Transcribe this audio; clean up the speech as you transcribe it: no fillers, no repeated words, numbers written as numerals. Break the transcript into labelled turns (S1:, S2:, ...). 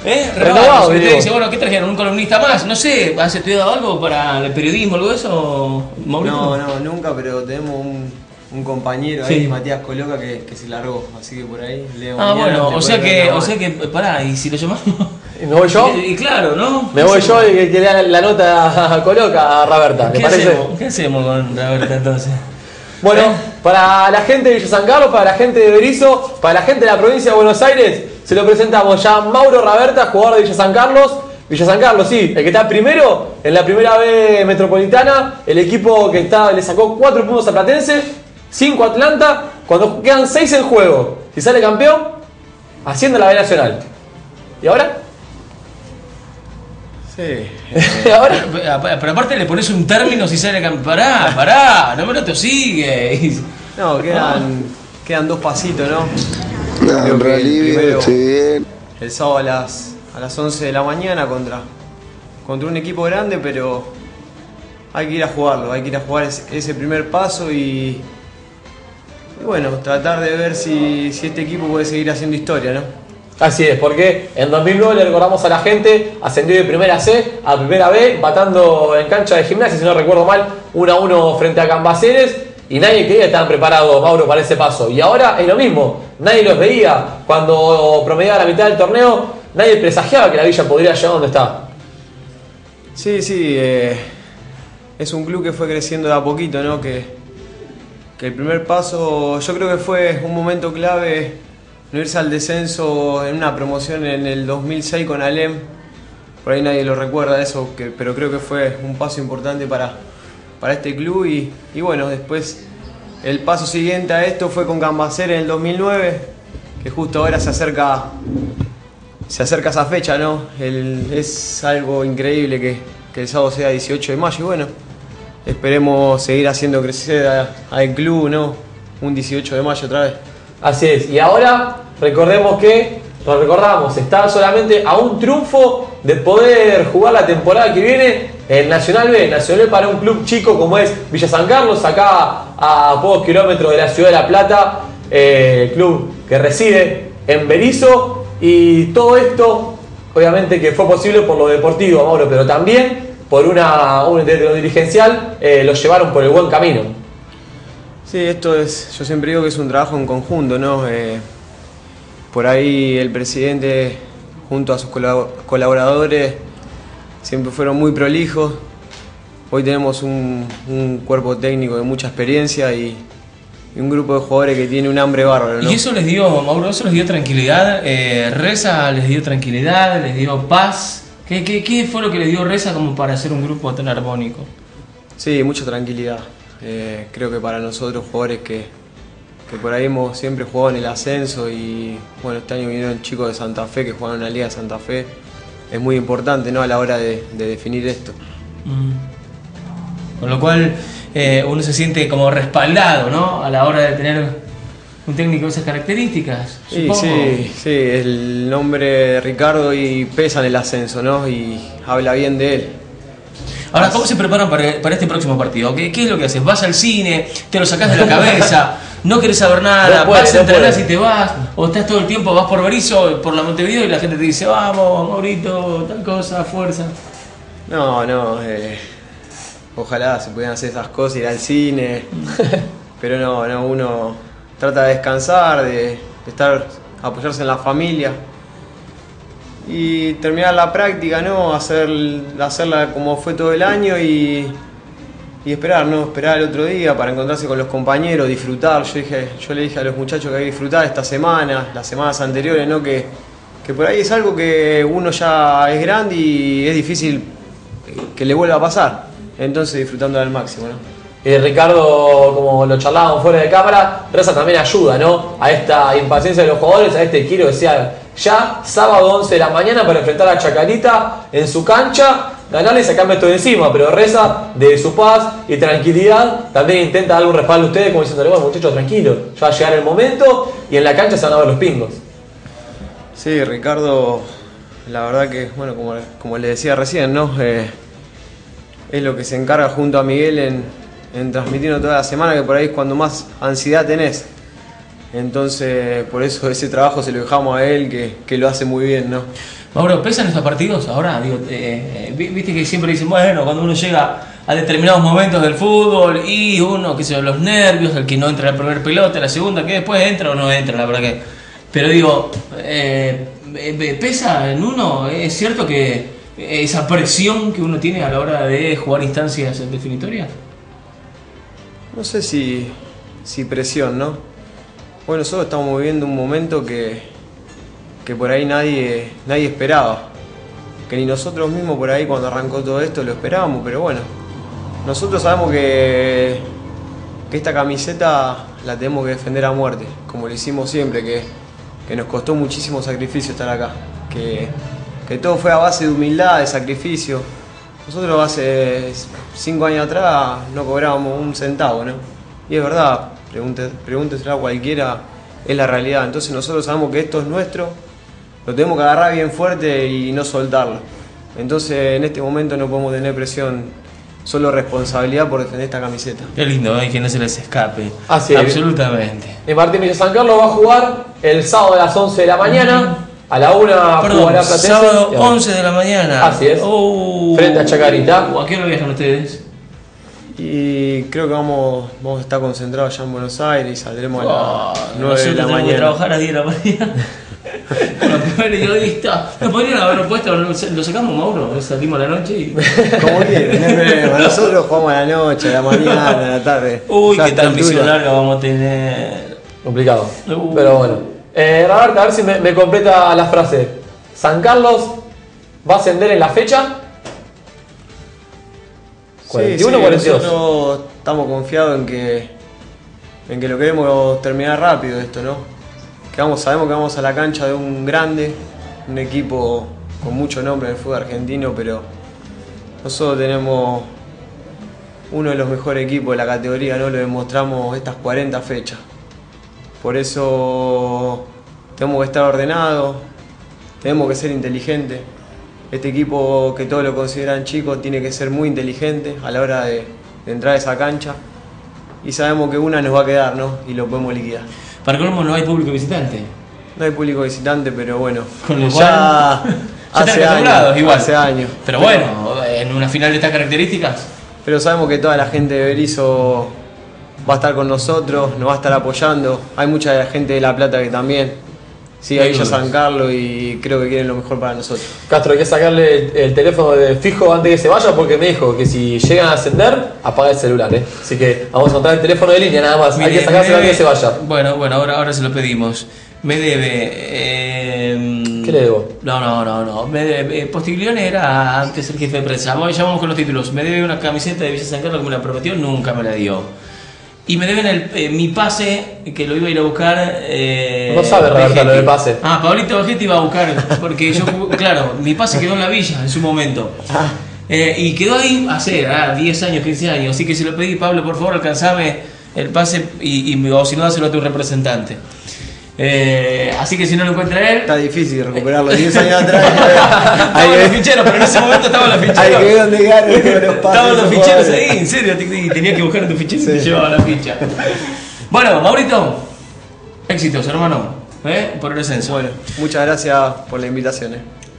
S1: Renovado,
S2: usted dice, bueno, ¿qué trajeron? ¿Un columnista más? No sé, ¿has estudiado algo para el periodismo o algo de eso, Maurito?
S3: No, nunca, pero tenemos un compañero ahí, Matías Coloca, que se largó, así que por ahí leo.
S2: Bueno, o sea que, pará, ¿y si lo llamamos?
S1: ¿Me voy yo?
S2: Y claro, ¿no?
S1: Me voy yo y que le da la nota Coloca a Roberta, ¿le parece?
S2: ¿Qué hacemos con Roberta entonces?
S1: Bueno, para la gente de Villa San Carlos, para la gente de Berisso, para la gente de la provincia de Buenos Aires, se lo presentamos ya Mauro Roberta, jugador de Villa San Carlos. Villa San Carlos, sí, el que está primero en la primera B metropolitana, el equipo que le sacó 4 puntos a Platense, 5 a Atlanta, cuando quedan 6 en juego. Si sale campeón, asciende a la B Nacional. ¿Y ahora?
S3: Sí.
S2: ¿Ahora? Pero aparte le pones un término si sale campeón. Pará, no me lo sigue.
S3: No, quedan 2 pasitos, ¿no?
S4: No, en realidad estoy bien.
S3: El sábado a las 11 de la mañana contra un equipo grande, pero hay que ir a jugarlo, hay que ir a jugar ese primer paso y bueno, tratar de ver si este equipo puede seguir haciendo historia, ¿no?
S1: Así es, porque en 2009 le recordamos a la gente, ascendió de primera C a primera B, batando en cancha de Gimnasia, si no recuerdo mal, 1-1 frente a Cambaceres, y nadie creía que estaban preparados, Mauro, para ese paso. Y ahora es lo mismo, nadie los veía. Cuando promediaba la mitad del torneo, nadie presagiaba que la Villa podría llegar donde está.
S3: Sí, es un club que fue creciendo de a poquito, ¿no? Que el primer paso, yo creo que fue un momento clave no irse al descenso en una promoción en el 2006 con Alem. Por ahí nadie lo recuerda eso, pero creo que fue un paso importante para este club y bueno, después el paso siguiente a esto fue con Cambaceres en el 2009, que justo ahora se acerca esa fecha, ¿no? Es algo increíble que el sábado sea 18 de mayo y bueno, esperemos seguir haciendo crecer al club, ¿no? Un 18 de mayo otra vez.
S1: Así es, y ahora recordemos que, nos recordamos, está solamente a un triunfo de poder jugar la temporada que viene en Nacional B. Nacional B para un club chico como es Villa San Carlos, acá a pocos kilómetros de la ciudad de La Plata, club que reside en Berisso, y todo esto obviamente que fue posible por lo deportivo, Mauro, pero también por un entero dirigencial, lo llevaron por el buen camino.
S3: Sí, yo siempre digo que es un trabajo en conjunto, ¿no? Por ahí el presidente junto a sus colaboradores siempre fueron muy prolijos. Hoy tenemos un cuerpo técnico de mucha experiencia y un grupo de jugadores que tiene un hambre bárbaro, ¿no?
S2: Y eso les dio, Mauro, eso les dio tranquilidad. Reza les dio tranquilidad, les dio paz. ¿Qué fue lo que les dio Reza como para hacer un grupo tan armónico?
S3: Sí, mucha tranquilidad. Creo que para nosotros, jugadores que por ahí hemos siempre jugado en el ascenso y bueno, este año vinieron chicos de Santa Fe que jugaron en la Liga de Santa Fe, es muy importante, ¿no? A la hora de definir esto.
S2: Con lo cual uno se siente como respaldado, ¿no? A la hora de tener un técnico de esas características.
S3: Sí, el nombre de Ricardo y pesa en el ascenso, ¿no? Y habla bien de él.
S2: Ahora, ¿cómo se preparan para este próximo partido? ¿Qué es lo que haces? ¿Vas al cine? ¿Te lo sacás de la cabeza? ¿No querés saber nada? ¿Vas a entrenar y te vas? ¿O estás todo el tiempo, vas por Berisso, por la Montevideo y la gente te dice, vamos, Maurito, tal cosa, fuerza?
S3: No, ojalá se pudieran hacer esas cosas, ir al cine, pero no, uno trata de descansar, de apoyarse en la familia y terminar la práctica, ¿no? Hacerla como fue todo el año y esperar, ¿no? Esperar el otro día para encontrarse con los compañeros, disfrutar. Yo le dije a los muchachos que hay que disfrutar esta semana, las semanas anteriores, ¿no? Que por ahí es algo que uno ya es grande y es difícil que le vuelva a pasar. Entonces disfrutando al máximo, ¿no?
S1: Ricardo, como lo charlábamos fuera de cámara, Reza también ayuda, ¿no? A esta impaciencia de los jugadores, a este quiero que sea ya sábado 11 de la mañana para enfrentar a Chacarita en su cancha, ganarle y sacarme esto de encima, pero Reza, de su paz y tranquilidad, también intenta dar un respaldo a ustedes como diciéndole, bueno muchachos, tranquilos, ya va a llegar el momento y en la cancha se van a ver los pingos.
S3: Sí, Ricardo, la verdad que, bueno, como le decía recién, ¿no? Es lo que se encarga junto a Miguel en transmitirnos toda la semana, que por ahí es cuando más ansiedad tenés. Entonces, por eso ese trabajo se lo dejamos a él, que lo hace muy bien, ¿no?
S2: Mauro, ¿pesan estos partidos ahora? Digo, viste que siempre dicen, bueno, cuando uno llega a determinados momentos del fútbol y uno, qué sé yo, los nervios, el que no entra en la primera pelota, la segunda, que después entra o no entra, la verdad que... Pero digo, ¿pesa en uno? ¿Es cierto que esa presión que uno tiene a la hora de jugar instancias definitorias?
S3: No sé si presión, ¿no? Bueno, nosotros estamos viviendo un momento que por ahí nadie esperaba. Que ni nosotros mismos por ahí cuando arrancó todo esto lo esperábamos, pero bueno. Nosotros sabemos que esta camiseta la tenemos que defender a muerte, como lo hicimos siempre, que nos costó muchísimo sacrificio estar acá. Que todo fue a base de humildad, de sacrificio. Nosotros hace 5 años atrás no cobrábamos un centavo, ¿no? Y es verdad, pregúnteselo a cualquiera, es la realidad. Entonces nosotros sabemos que esto es nuestro, lo tenemos que agarrar bien fuerte y no soltarlo. Entonces en este momento no podemos tener presión, solo responsabilidad por defender esta camiseta.
S2: Qué lindo, que no se les escape.
S1: Así es.
S2: Absolutamente.
S1: Martín Villa San Carlos va a jugar el sábado a las 11 de la mañana. A la 1 jugará Platense.
S2: Sábado 11 de la mañana.
S1: Así es. Frente a Chacarita.
S2: ¿A qué hora viajan ustedes?
S3: Y creo que vamos a estar concentrados allá en Buenos Aires y saldremos a las 9 de la
S2: tenemos
S3: mañana.
S2: que trabajar a 10 de la mañana. Con los periodistas. Nos podrían haber puesto, lo sacamos, Mauro, salimos a la noche y...
S3: Como quieran, nosotros jugamos a la noche, a la mañana, a la tarde.
S2: Uy, qué transmisión larga vamos a tener.
S1: Complicado. Pero bueno. Roberto, a ver si me completa la frase. ¿San Carlos va a ascender en la fecha? 41 o 42.
S3: Nosotros estamos confiados en que lo queremos terminar rápido esto, ¿no? Sabemos que vamos a la cancha de un grande, un equipo con mucho nombre en el fútbol argentino, pero nosotros tenemos uno de los mejores equipos de la categoría, ¿no? Lo demostramos estas 40 fechas. Por eso tenemos que estar ordenados, tenemos que ser inteligentes. Este equipo, que todos lo consideran chico, tiene que ser muy inteligente a la hora de entrar a esa cancha. Y sabemos que una nos va a quedar, ¿no? Y lo podemos liquidar.
S2: Para colmo no hay público visitante.
S3: No hay público visitante, pero bueno.
S2: Con lo
S3: ya hace años,
S2: igual.
S3: Hace años.
S2: Pero bueno, en una final de estas características.
S3: Pero sabemos que toda la gente de Berizo va a estar con nosotros, nos va a estar apoyando. Hay mucha gente de La Plata que también sigue a Villa San Carlos y creo que quieren lo mejor para nosotros.
S1: Castro, hay que sacarle el teléfono de fijo antes de que se vaya porque me dijo que si llegan a ascender, apaga el celular, ¿eh? Así que vamos a entrar el teléfono de línea nada más. Hay que sacárselo antes de que se vaya.
S2: Bueno, ahora se lo pedimos. Me debe...
S1: ¿Qué le debo?
S2: No. Me debe, Postiglione era antes el jefe de prensa. Ya vamos con los títulos. Me debe una camiseta de Villa San Carlos que me la prometió, nunca me la dio. Y me deben mi pase, que lo iba a ir a buscar.
S1: No sabe Roberto lo del pase.
S2: Pablito Bajetti iba a buscar, porque yo, claro, mi pase quedó en la villa en su momento. Y quedó ahí hace 10 años, 15 años. Así que se lo pedí, Pablo, por favor, alcanzame el pase o si no, dáselo a tu representante. Así que si no lo encuentra él.
S3: Está difícil recuperarlo 10 años atrás.
S2: Estaban los ficheros, pero en ese momento estaban los ficheros.
S3: Hay que ver dónde quedaron los pases.
S2: Estaban los ficheros ahí, en serio. Tenía que buscar en tu fichero y te llevaba la ficha. Bueno, Maurito, éxitos, hermano. Por el ascenso.
S3: Bueno, muchas gracias por la invitación.